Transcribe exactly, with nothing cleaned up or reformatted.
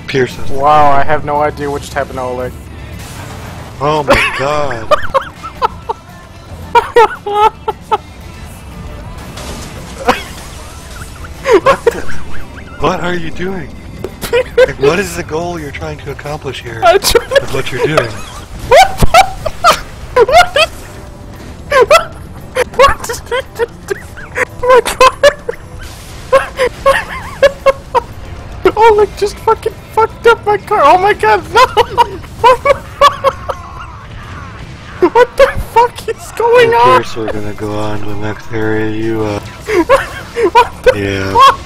Pearson. Wow, I have no idea what just happened to Oleg. Oh my god. What the? What are you doing? Like, what is the goal you're trying to accomplish here I tried with what you're doing? What the? What is... What did you just do? Oh my god! Oleg just fucking fucked up my car! Oh my god, no! What the fuck is going Of on? course we're gonna go on to the next area, you uh... What the yeah. fuck?